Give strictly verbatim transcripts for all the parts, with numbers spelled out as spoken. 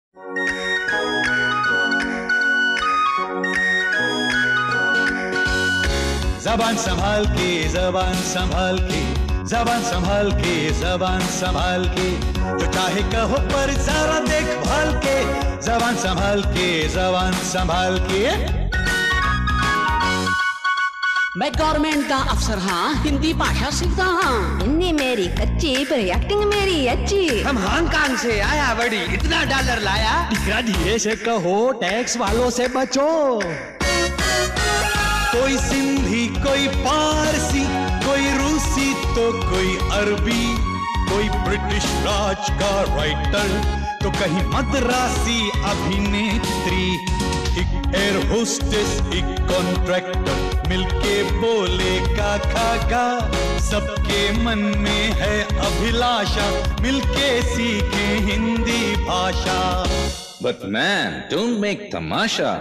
जबान संभाल के, जबान संभाल के, जबान संभाल के, जबान संभाल के, जो चाहे कहो पर जरा देखभाल के, जबान संभाल के, जबान संभाल के। मैं गवर्नमेंट का अफसर हाँ, हिंदी भाषा सीखता हाँ। हिंदी मेरी कच्ची पर एक्टिंग मेरी अच्छी। हम हांगकांग से आया बड़ी, इतना डॉलर लाया। दिखरा धीरे से कहो, टैक्स वालों से बचो। कोई सिंधी, कोई पारसी, कोई रूसी तो कोई अरबी, कोई ब्रिटिश राज का राइटर तो कहीं मद्रासी अभिनेत्री, एक एयर होस्टेस, एक कॉन्ट्रैक्टर मिलके बोले का खागा, सबके मन में है अभिलाषा मिलके सीखे हिंदी भाषा। But man, don't make तमाशा।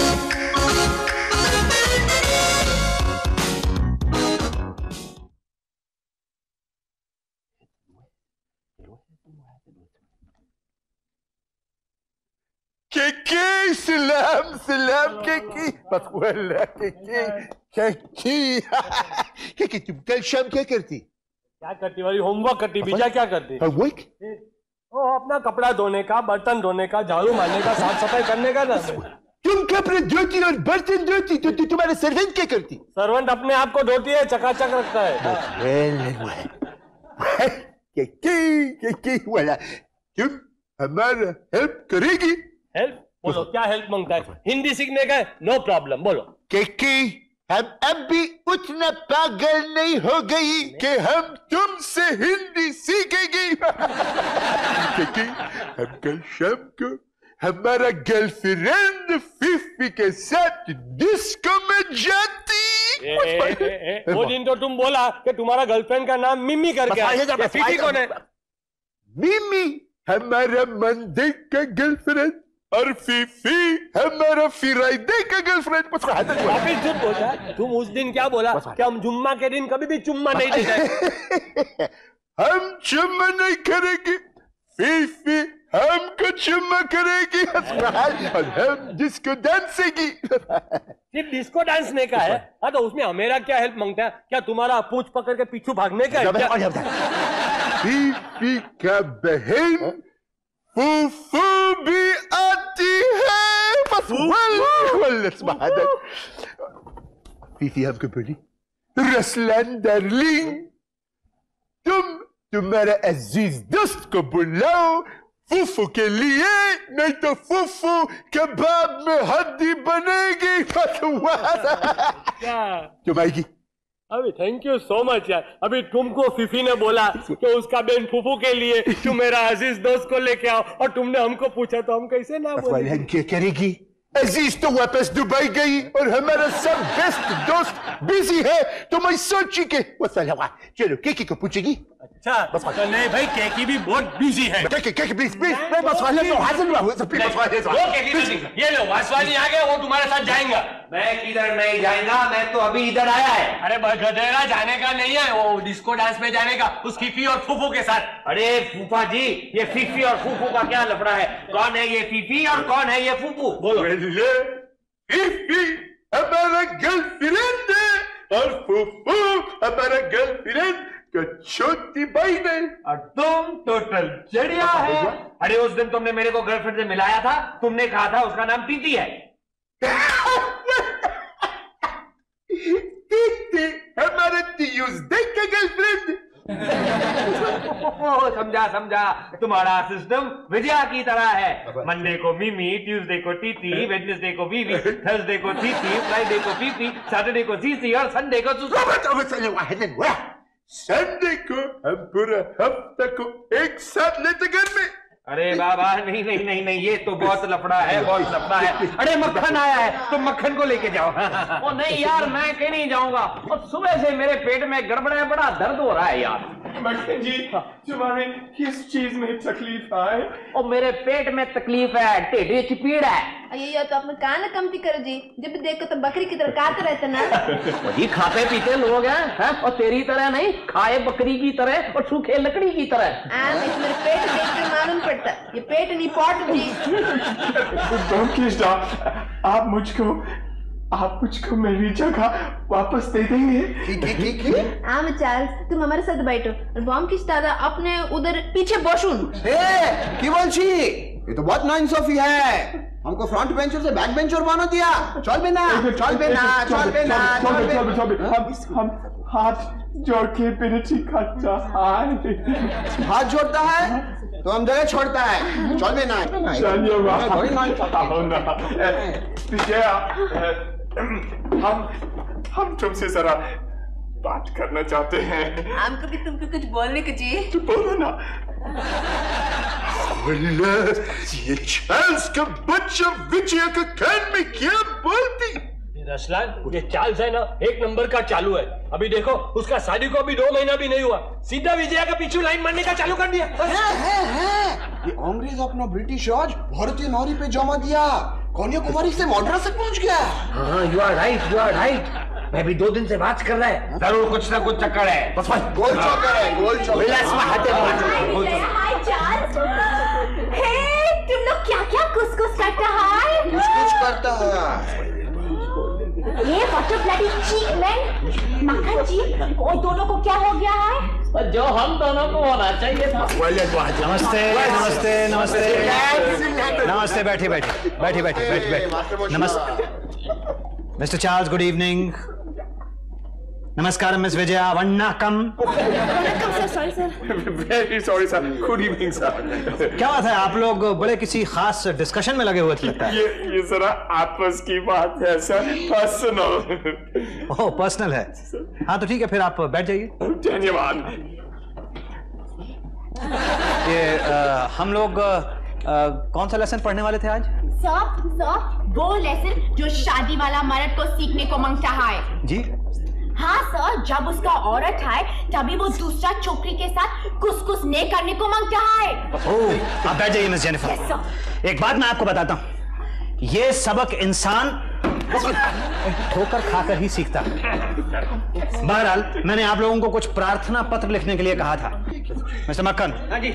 كيكي سلام سلام كيكي بتولى كيكي كيكي كيكي तुम कल शाम क्या करती? क्या करती वाली होमवर्क करती, बीजा क्या करती? होमवर्क? ओ अपना कपड़ा धोने का, बर्तन धोने का, झाड़ू मारने का, साफ सफाई करने का ना। तुम कपड़े धोती और बर्तन धोती तो तुम्हारे सर्वेंट क्या करती? सर्वेंट अपने आप को धोती है, चकाचक रखता है। केकी केकी वाला तुम हमारा हेल्प करेगी? हेल्प बोलो, क्या हेल्प मांगता है? हिंदी सीखने का है, नो प्रॉब्लम बोलो। केकी हम अब भी उतना पागल नहीं हो गई कि हम तुमसे हिंदी सीखेंगे। केकी हम कल शाम को हमारा गर्लफ्रेंड फीफी के साथ डिस्को में जाती। ए, ए, ए, ए, वो दिन तो तुम बोला कि तुम्हारा गर्लफ्रेंड का नाम मिमी करके है, फीफी कौन है? मिमी हमारा मंदिर का गर्लफ्रेंड और फीफी हमारा फिराइडे का गर्लफ्रेंड। वापिस झूठ बोला। तुम उस दिन क्या बोला कि हम जुम्मा के दिन कभी भी चुम्मा नहीं देते। हम चुम्मा नहीं करेंगे, फीफी हमको चुम्मा करेगी और हम डिस्को डांसेगी। सिर्फ डिस्को डांस नहीं का है? हाँ तो उसमें हमेरा क्या हेल्प मांगता है? क्या तुम्हारा पूंछ पकड़ के पीछू भागने का है? फीफी का बहन फूफू भी आती है। बस फीफी हमको बोली, रसलान डार्लिंग तुम तुम्हारा अजीज दोस्त को बुलाओ फूफू के लिए, नहीं तो फूफू कबाब में हड्डी बनेगी। तुम आएगी? अभी थैंक यू सो मच यार। अभी तुमको फीफी ने बोला कि उसका बहन फूफू के लिए तुम मेरा अजीज दोस्त को लेके आओ और तुमने हमको पूछा तो हम कैसे ना बोले? हम क्या करेगी? अजीज तो वापस दुबई गई और हमारा सब बेस्ट दोस्त बिजी है, तो मैं सोची के चलो केकी को पूछेगी। अच्छा तो नहीं भाई, केकी भी बहुत बिजी है। केकी केकी प्लीज प्लीज बस वाले तो हाजिर हुआ वो केकी ये लो वासवानी आ गया, वो तुम्हारे साथ जाएगा। मैं किधर नहीं जाएगा, मैं तो अभी इधर आया है। अरे गधेड़ा जाने का नहीं है, वो डिस्को डांस में जाने का, उस फीफी और फूफू के साथ। अरे फूफा जी, ये फीफी और फूफू का क्या लफड़ा है? कौन है ये फीफी और कौन है ये फूफू? बोलो। फीफी हमारा गर्लफ्रेंड है और फूफू हमारा गर्लफ्रेंड का छोटी बहन है और तुम टोटल जड़िया है। अरे उस दिन तुमने मेरे को गर्लफ्रेंड से मिलाया था, तुमने कहा था उसका नाम प्रीति है। प्रीति हमारा ट्यूसडे का गर्लफ्रेंड। समझा समझा, तुम्हारा सिस्टम विजया की तरह है। मंडे को मिमी, ट्यूसडे को टीटी, वेडनेसडे को वीवी, थर्सडे को थीथी, फ्राइडे को फीफी, सैटरडे को सीसी और संडे को संडे को हम पूरा हफ्ता को एक साथ लेते घर में। अरे बाबा नहीं नहीं नहीं नहीं, ये तो बहुत लफड़ा है, बहुत लफड़ा है। अरे मक्खन आया है, तुम तो मक्खन को लेके जाओ। ओ नहीं यार, मैं कहीं नहीं जाऊंगा। और सुबह से मेरे पेट में गड़बड़ है, बड़ा दर्द हो रहा है यार। मक्खन जी तुम्हारे किस चीज में तकलीफ है? और मेरे पेट में तकलीफ है, टेढ़ी की पीड़ है। ये तो अपने कान कमती करो जी, जब देखो तो बकरी की तरह काते रहते ना। जी खाते पीते लोग हैं, और तेरी तरह नहीं, खाए बकरी की तरह और सूखे लकड़ी की तरह। आ, मेरे पेट देख के मालूम पड़ता, ये पेट नहीं पॉट जी। बमकिश दा, आप मुझको आप मुझको मेरी जगह वापस दे देंगे? ठीक है ठीक है। हाँ चार्ल्स, तुम हमारे साथ बैठो और बमकिश दादा अपने उधर पीछे बसुन। ए, की बोलছি? ये तो बहुत नाइंसाफी है। हमको फ्रंट बेंचर से बैक बेंचर बना दिया। चल बेना, चल बेना, चल बेना, चल बेना। हम हम हाथ जोड़ के बिनती करता है। हाथ जोड़ता है तो हम जगह छोड़ता है। चल बेना। चलिए विजया, हम हम तुमसे जरा बात करना चाहते हैं। हमको भी तुमको कुछ बोलने को जी। तो बोलो ना। ये चार्ल्स का बच्चा विजया का कान में क्या बोलती? रसलान, ये चार्ल्स है ना, एक नंबर का चालू है। अभी देखो, उसका शादी को अभी दो महीना भी नहीं हुआ, सीधा विजया का पीछू लाइन मारने का चालू कर दिया। है, है, है। ये अंग्रेज अपना ब्रिटिश राज भारतीय नारी पे जमा दिया। कन्याकुमारी से मद्रास तक पहुंच गया। हाँ, you are right, you are right. मैं भी दो दिन से बात कर रहा है, जरूर कुछ ना कुछ चक्कर है। बस बस गोल चक्कर है, गोल चक्कर। हाय चार्ल्स, हे तुम लोग क्या क्या कुछ कुछ करता है? कुछ कुछ करता है। ये what a bloody cheek man. Makkhan ji, वो दोनों को क्या हो गया है? जो हम दोनों को होना चाहिए था। नमस्ते नमस्ते नमस्ते नमस्ते, बैठिए बैठिए बैठिए बैठिए बैठिए बैठिए। नमस्ते मिस्टर चार्ल्स, गुड इवनिंग। नमस्कार मिस विजया, वन्नाकम। Sir, sorry sir. Very sorry sir, good evening sir. क्या बात है, आप लोग बड़े किसी खास डिस्कशन में लगे हुए थे लगता है। ये ये जरा आपस की बात है सर, पर्सनल। ओह पर्सनल है। हाँ तो ठीक है, फिर आप बैठ जाइए। धन्यवाद। ये आ, हम लोग आ, आ, कौन सा लेसन पढ़ने वाले थे आज? सर, सर, वो लेसन जो शादी वाला मर्द को सीखने को मांगता है। जी हाँ सर, जब उसका औरत है तभी वो दूसरा छोकरी के साथ कुछ कुछ नहीं करने को मांगता है। ओह, आप बैठ जाइए मिस जेनिफर। yes, एक बात मैं आपको बताता हूँ, ये सबक इंसान ठोकर खाकर ही सीखता है। बहरहाल मैंने आप लोगों को कुछ प्रार्थना पत्र लिखने के लिए कहा था। मिस्टर मक्खन। हाँ जी।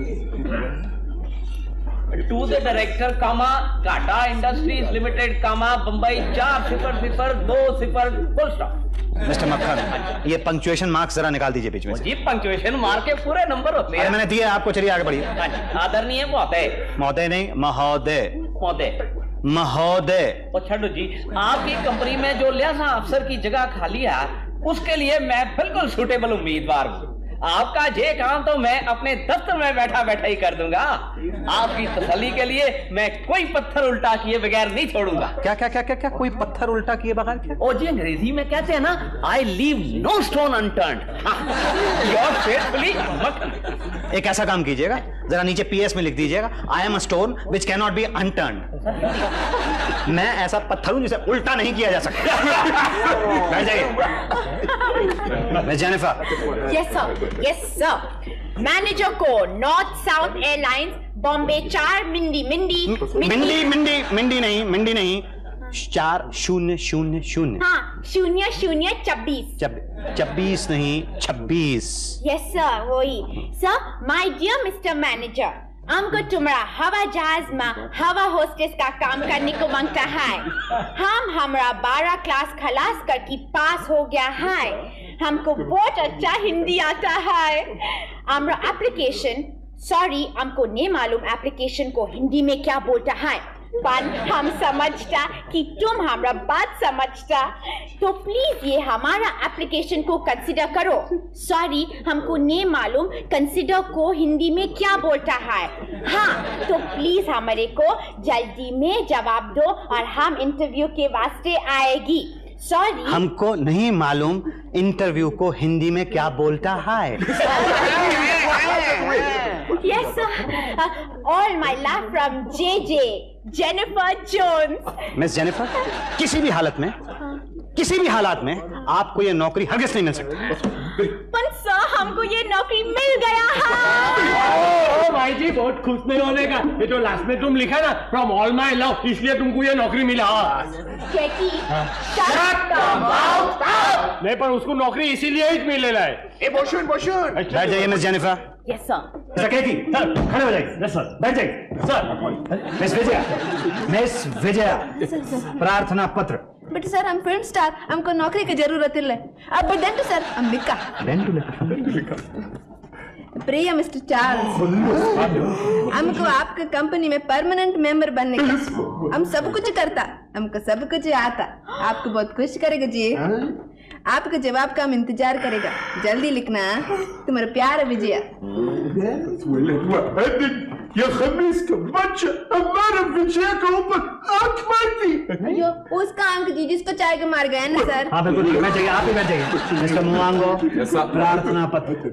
To the director comma Tata industries limited comma Bombay चार सिफर सिफर दो सिफर फुल स्टॉप। मिस्टर मक्खन, ये पंक्चुएशन मार्क्स जरा निकाल दीजिए बीच में से। जी पंक्चुएशन मार के पूरे नंबर होते हैं। मैंने दिया आपको, चलिए आगे बढ़िए। आदरणीय महोदय। महोदय नहीं, महोदय। महोदय महोदय। और छो जी, आपकी कंपनी में जो लिहाजा अफसर की जगह खाली है, उसके लिए मैं बिल्कुल सूटेबल उम्मीदवार हूँ। आपका जे काम तो मैं अपने दफ्तर में बैठा बैठा ही कर दूंगा। आपकी तसल्ली के लिए मैं कोई पत्थर उल्टा किए बगैर नहीं छोड़ूंगा। क्या क्या क्या क्या क्या कोई पत्थर उल्टा किए बगैर क्या? ओ जी, अंग्रेजी में कहते हैं ना, I leave no stone unturned. Your faithfully Makkhan. एक ऐसा काम कीजिएगा, जरा नीचे पीएस में लिख दीजिएगा, I am a stone which can not be unturned. मैं ऐसा पत्थर हूं जिसे उल्टा नहीं किया जा सकता। बैठ जाइए miss Jennifer. Yes sir, yes sir. Manager को नॉर्थ साउथ एयरलाइंस बॉम्बे चार मिंडी मिंडी मिंडी मिंडी मिंडी नहीं, मिंडी नहीं, चार शून्य शून्य शून्य। हाँ, शून्य शून्य छब्बीस। छब्बीस नहीं, छब्बीस। यस सर, वही sir. My dear mister manager, हमको तुम्हारा हवा जहाज में हवा होस्टेस का काम करने को मांगता है। हम हमारा बारह क्लास खलास करके पास हो गया है। हमको बहुत अच्छा हिंदी आता है। हमारा एप्लीकेशन, सॉरी हमको नहीं मालूम एप्लीकेशन को हिंदी में क्या बोलता है, पर हम समझता कि तुम हमारा बात समझता, तो प्लीज ये हमारा एप्लीकेशन को कंसिडर करो। सॉरी हमको नहीं मालूम कंसिडर को हिंदी में क्या बोलता है। हाँ तो प्लीज हमारे को जल्दी में जवाब दो और हम इंटरव्यू के वास्ते आएगी। सॉरी हमको नहीं मालूम इंटरव्यू को हिंदी में क्या बोलता है। Yes sir, uh, all my love from J J, Jennifer Jones. Miss Jennifer, किसी भी हालत में, किसी भी हालात में आपको ये नौकरी हरगिज़ नहीं मिल सकती। पर सर हमको ये नौकरी मिल गया है। ओ भाई जी, बहुत खुश नहीं होने का, ये जो लास्ट में तुम लिखा ना, फ्रॉम ऑल माय लव, इसलिए तुमको ये नौकरी मिला। कैकी, shut the mouth up। नहीं, पर उसको नौकरी इसीलिए ही मिले है। ए बोशुन बोशुन। बैठ जाइए miss Jennifer. Yes sir. Sir खड़े हो जाइए सर, बैठ जाइए sir. Miss Vijaya, miss Vijaya, प्रार्थना पत्र। बट सर हम फिल्म स्टार, हमको नौकरी की जरूरत है। अब बट सर हम लिखा प्रिय मिस्टर चार्ल्स, हमको आपके कंपनी में परमानेंट मेंबर बनने का, हम सब कुछ करता, हमको सब कुछ आता, आपको बहुत खुश करेगा जी। आपके जवाब का हम इंतजार करेगा, जल्दी लिखना। तुम्हारा प्यार विजया। ये खमीस का बच्चा हमारा विजय के ऊपर आंख मारती। अयो उसका आंख जी जिसको चाय के मार गया ना सर। हाँ बिल्कुल, मैं चाहिए, आप ही बैठ जाइए। मिस्टर मुआंगो, प्रार्थना पत्र।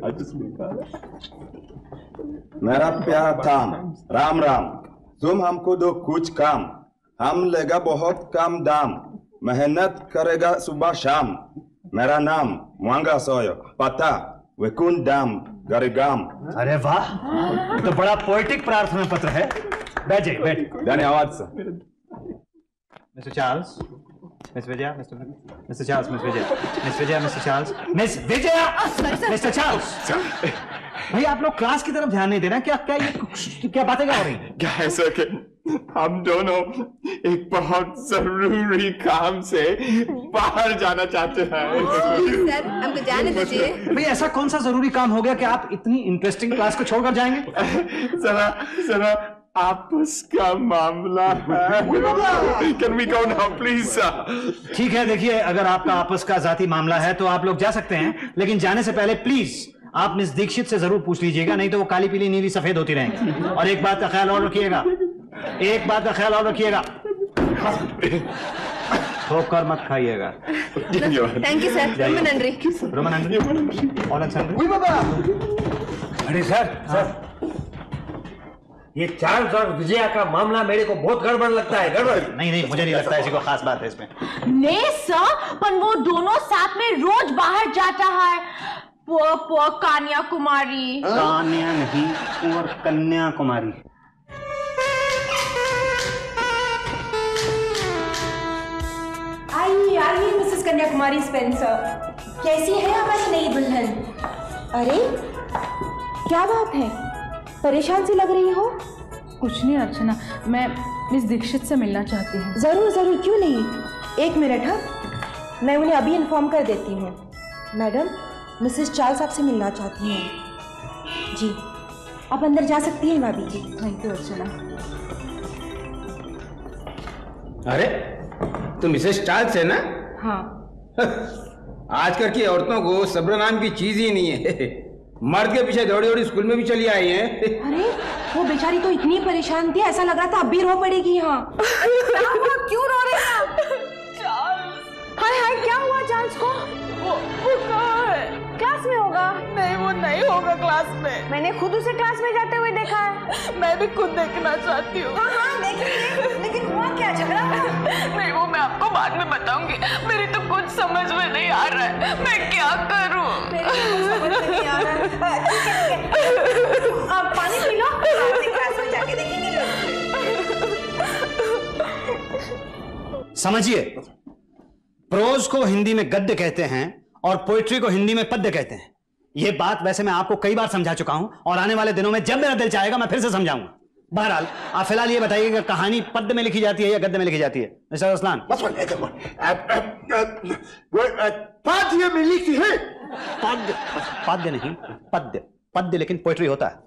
मेरा प्यारा थाम, राम राम। तुम हमको दो कुछ काम, हम लेगा बहुत कम दाम, मेहनत करेगा सुबह शाम। मेरा नाम मुआंगा सोयो, पता वेकुन दाम गरिगाम। अरे वाह, तो बड़ा पोएटिक प्रार्थना पत्र है। बैठ जाइए, बैठ। धन्यवाद sir. Mister Charles, miss Vijaya, mister mister Charles, miss Vijaya, miss Vijaya, mister Charles, miss Vijaya, mister Charles. भाई आप लोग क्लास की तरफ ध्यान नहीं देना। क्या क्या ये क्या बातें क्या हो रही हैं? क्या है सर कि हम दोनों एक बहुत जरूरी काम से बाहर जाना चाहते हैं। सर हमको जाने दीजिए। भाई ऐसा कौन सा जरूरी काम हो गया कि आप इतनी इंटरेस्टिंग क्लास को छोड़कर जाएंगे? जरा जरा आपस का मामला है। Can we go now, please, sir? ठीक है, देखिए अगर आपका आपस का जाती मामला है तो आप लोग जा सकते हैं, लेकिन जाने से पहले प्लीज आप मिस दीक्षित से जरूर पूछ लीजिएगा, नहीं तो वो काली पीली नीली सफेद होती रहेंगी। और एक बात का ख्याल और रखिएगा, एक बात का ख्याल और रखिएगा, ठोकर मत खाइएगा। Thank you sir. रोमन एंड्री, रोमन एंड्री और अरे सर सर, ये चार्ल्स और विजया का मामला मेरे को बहुत गड़बड़ लगता है। गड़बड़ नहीं नहीं, मुझे नहीं लगता ऐसी कोई खास बात है इसमें। नहीं सर, पर वो दोनों साथ में रोज बाहर जाता है। पो पो कान्या कुमारी, कान्या नहीं और कन्या कुमारी। आइए आइए मिसेस कन्याकुमारी स्पेंसर, कैसी है हमारी नई दुल्हन? अरे क्या बात है, परेशान सी लग रही हो? कुछ नहीं अर्चना, मैं मिस दीक्षित से मिलना चाहती हूँ। जरूर जरूर, क्यों नहीं। एक मिनट, हाँ मैं उन्हें अभी इन्फॉर्म कर देती हूँ। मैडम, मिसेस चार्ल्स आपसे मिलना चाहती हैं। जी आप अंदर जा सकती हैं भाभी जी। थैंक यू अर्चना। अरे तुम मिसेस चार्ल्स है ना? हाँ। आजकल की औरतों को सब्र नाम की चीज ही नहीं है। मर्द के पीछे दौड़ी दौड़ी स्कूल में भी चली आई हैं। अरे वो बेचारी तो इतनी परेशान थी, ऐसा लग रहा था अब भी रो पड़ेगी। यहाँ क्यों रो रहे हैं आप? हाय हाय, क्या हुआ चार्ल्स को? वो वो कहाँ है? क्लास में होगा। नहीं वो नहीं होगा क्लास में। मैंने खुद उसे क्लास में जाते हुए देखा है। मैं भी खुद देखना चाहती हूँ। हाँ हाँ देखेंगे, लेकिन हुआ क्या, झगड़ा हुआ? नहीं वो मैं आपको बाद में बताऊंगी। मेरी तो कुछ समझ में नहीं आ रहा है, मैं क्या करूँ? समझ में नहीं आ रहा है। ठीक है ठीक है, आप पानी पी लो, क्लास में जाके देखेंगे। समझिए, प्रोज को हिंदी में गद्य कहते हैं और पोइट्री को हिंदी में पद्य कहते हैं। यह बात वैसे मैं आपको कई बार समझा चुका हूं और आने वाले दिनों में जब मेरा दिल चाहेगा मैं फिर से समझाऊंगा। बहरहाल आप फिलहाल ये बताइए कि कहानी पद्य में लिखी जाती है या गद्य में लिखी जाती है? Mister Aslan. पद्य में लिखी है। पद्य पद्य नहीं, पद्य पद्य, लेकिन पोइट्री होता है।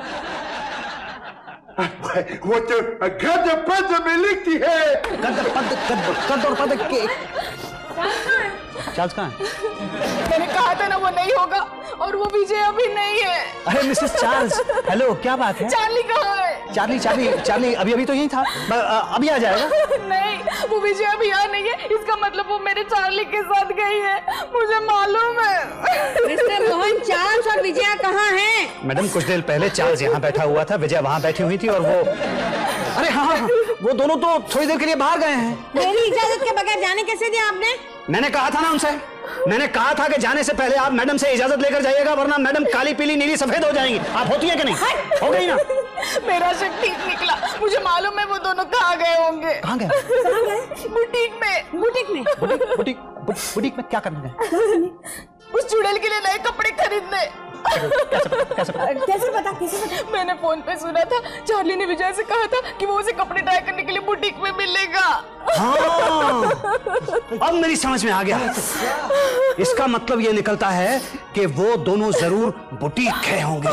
वो तो गद्य पद्य में लिखती है। गद्य पद्य गद्य गद्य और पद्य के चार्ल्स कहाँ है? मैंने कहा था ना वो नहीं होगा, और वो विजय अभी नहीं है। अरे मिसेस चार्ल्स, हेलो, क्या बात है? चार्ली कहाँ है? चार्ली चार्ली चार्ली अभी अभी तो यही था, अभी आ जाएगा। नहीं वो विजय अभी यहाँ नहीं है, इसका मतलब वो मेरे चार्ली के साथ गई है, मुझे मालूम है। मिस्टर मोहन, चार्ल्स और विजया कहाँ हैं? मैडम कुछ देर पहले चार्ल्स यहाँ बैठा हुआ था, विजया वहाँ बैठी हुई थी, और वो अरे हाँ हाँ वो दोनों तो थोड़ी देर के लिए बाहर गए हैं। मेरी इजाजत के बगैर जाने कैसे दिया आपने? मैंने कहा था ना उनसे, मैंने कहा था कि जाने से पहले आप मैडम से इजाजत लेकर जाइएगा, वरना मैडम काली पीली नीली सफेद हो जाएंगी। आप होती है कि नहीं? हो गई ना? मेरा शक ठीक निकला, मुझे मालूम है वो दोनों कहाँ गए होंगे। कहाँ गए? कहाँ गए? बुटीक में। बुटीक में? बुटीक बुटीक बुटीक में क्या करने गए? उस चुड़ैल के लिए नए कपड़े खरीदने। कैसे पता कैसे पता कैसे पता मैंने फोन पे सुना था, चार्ली ने विजय से कहा था कि वो उसे कपड़े ट्राई करने के लिए बुटीक में मिलेगा। हाँ, अब मेरी समझ में आ गया। इसका मतलब ये निकलता है कि वो दोनों जरूर बुटीक गए होंगे।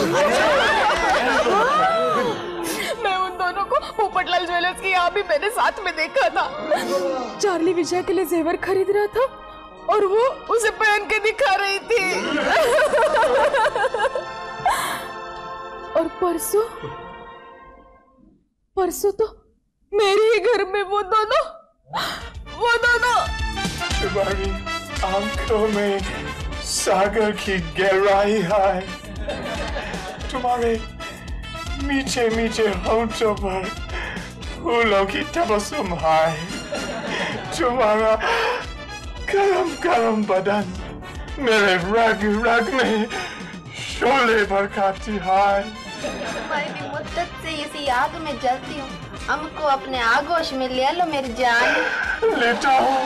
मैं उन दोनों को पोपटलाल ज्वेलर्स के यहाँ भी मैंने साथ में देखा था। चार्ली विजय के लिए जेवर खरीद रहा था और वो उसे पहन के दिखा रही थी। और परसों परसों तो मेरे ही घर में वो दोनों वो दोनों तुम्हारी आंखों में सागर की गहराई है, तुम्हारे मीठे मीठे होठों पर फूलों की तबस्सुम है, तुम्हारा गरम गरम बदन मेरे रग रग में शोले भड़काती है। तुम्हारी मुद्दत से इसी आग में जलती हूँ, हमको अपने आगोश में ले लो मेरी जान। लेटा हूँ।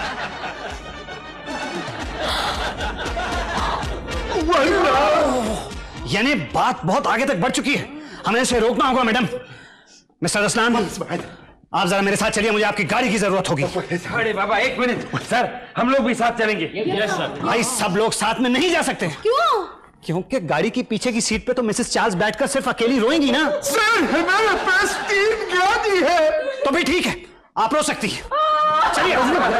यानी बात बहुत आगे तक बढ़ चुकी है, हमें इसे रोकना होगा। मैडम, मिस्टर रसलान, आप जरा मेरे साथ चलिए, मुझे आपकी गाड़ी की जरूरत होगी। अरे बाबा एक मिनट सर, हम लोग भी साथ चलेंगे। Yes sir. भाई सब लोग साथ में नहीं जा सकते। क्यों? क्योंकि गाड़ी की पीछे की सीट पे तो मिसेस चार्ल्स बैठकर सिर्फ अकेली रोएंगी ना। सर हमारे पास तीन गाड़ी है। तो भी ठीक है, आप रो सकती है। चलिए।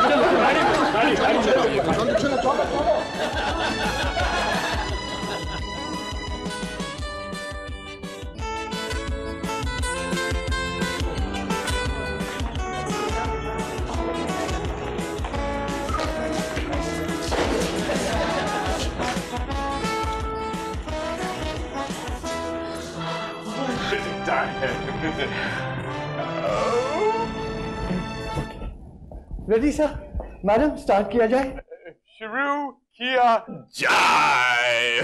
रेडी सर, मैडम स्टार्ट किया जाए। शुरू किया जाए।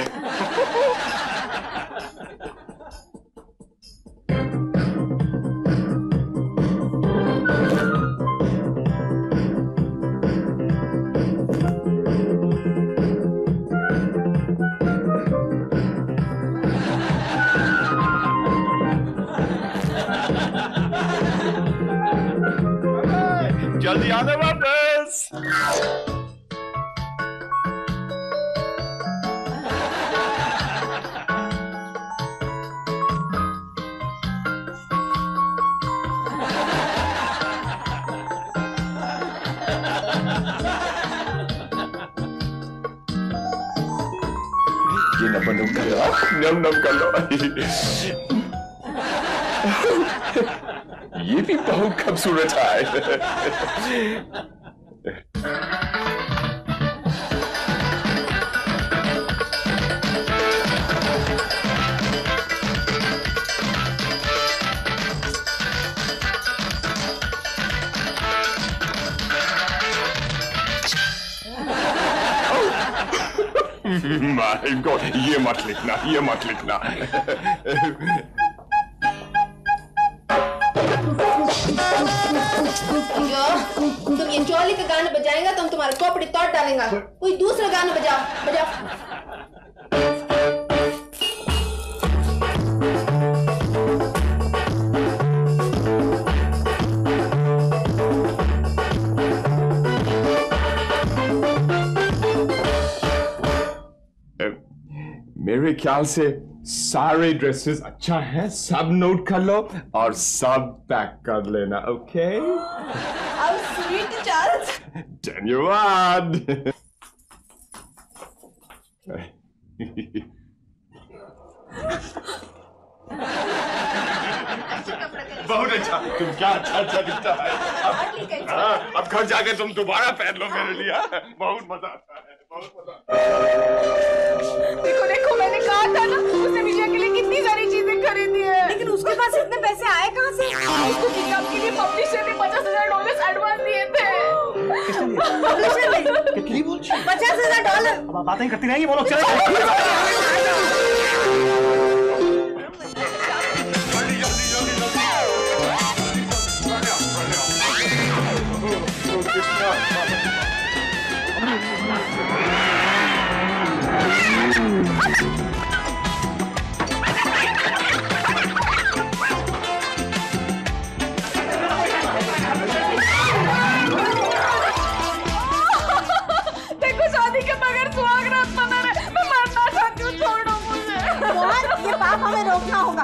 जल्दी आना वापस। ये नम नम कर लो, नम नम कर लो। ये भी बहुत खूबसूरत है। माय गॉड, ये मत लिखना, ये मत लिखना। तुम ये चौली का गाना बजाएगा तो हम तुम्हारे खोपड़ी तोड़ डालेंगे। कोई दूसरा गाना बजाओ, बजाओ। मेरे ख्याल से सारे ड्रेसेस अच्छा है, सब नोट कर लो और सब पैक कर लेना, ओके? How sweet, Charles. धन्यवाद। बहुत अच्छा, तुम क्या अच्छा अच्छा दिखता है। अब, हाँ, अब घर जाकर तुम दोबारा पहन लो मेरे लिए। बहुत मजा आता है, बहुत मजा। देखो देखो, मैंने कहा था ना, उसने विजय के लिए कितनी सारी चीजें खरीदी है। लेकिन उसके पास इतने पैसे आए कहाँ से? उसको किताब के लिए पब्लिशर ने पचास हजार डॉलर एडवांस दिए थे। पब्लिशर ने कितनी बोल? पचास हजार डॉलर। अब बातें करती रहेंगी, बोलो चलो।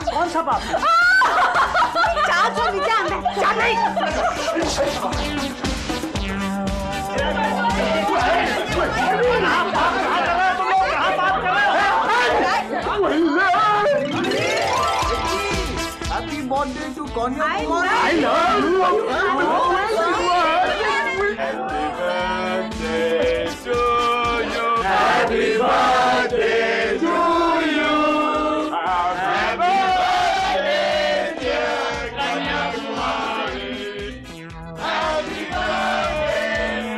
कौन सा पाप? चाल चल विजय अंदर चल नहीं। Happy birthday to Kanya I Kumar. love I love you. Happy birthday to you. Happy birthday, dear Kanya Kumari. Happy birthday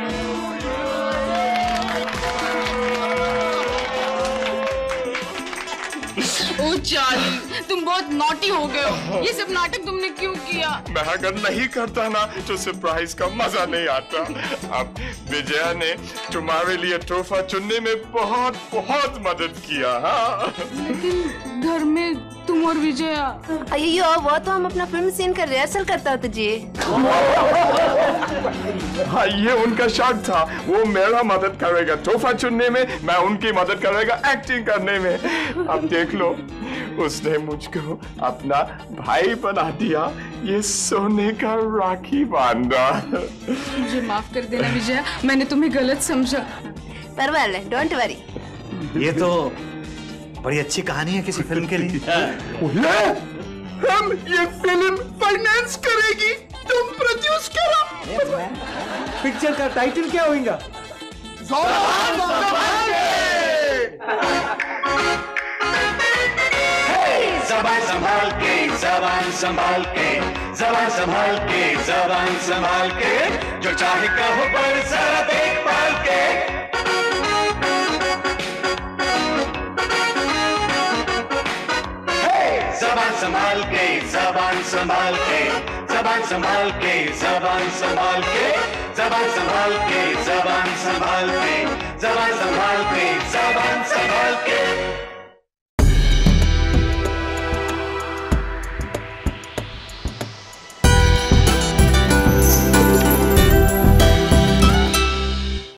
to you. ओ चार्ली, तुम बहुत नॉटी हो गए हो। ये सब नाटक तुमने क्यों किया? मैं अगर नहीं करता ना तो सरप्राइज का मजा नहीं आता। अब विजया ने तुम्हारे लिए तोहफा चुनने में बहुत बहुत मदद किया। हाँ लेकिन घर में तुम और विजया। अयो वो तो हम अपना फिल्म सीन का रिहर्सल करता होता जी। हाँ ये उनका शौक था, वो मेरा मदद करेगा तोहफा चुनने में, मैं उनकी मदद करेगा एक्टिंग करने में। अब देख लो उसने मुझको अपना भाई बना दिया, ये सोने का राखी बांधा। मुझे माफ कर देना विजया, मैंने तुम्हें गलत समझा। परवाले डोंट वरी। ये तो बड़ी अच्छी कहानी है किसी फिल्म के लिए। हम ये फिल्म फाइनेंस करेगी, तुम प्रोड्यूस करो। पिक्चर का टाइटल क्या होगा? जबान संभाल के, जबान संभाल के, जबान संभाल के, जबान संभाल के, जो चाहे कहो पर जरा देख पाल के। जबान संभाल के, जबान संभाल के, जबान संभाल के, जबान संभाल के, जबान संभाल के, जबान संभाल के, जबान संभाल के, जबान संभाल के।